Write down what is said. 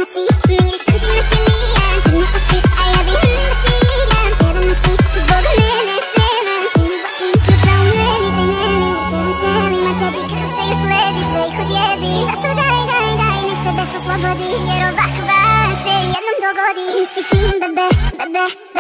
noći, mirišem ti na kilijan, crne oči, a ja bih da stigram tebe noći, zbog mene spreman si mi zlačim, ključa u meni, taj nemili, tebi celima, tebi krv se još ledi, sve ih odjebi, zato daj, nek se bes oslobodi, jer ovakva se jednom dogodi. Čim si fin, bebe, bebe.